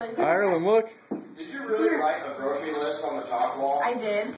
Ireland, look. Did you really write a grocery list on the top wall? I did.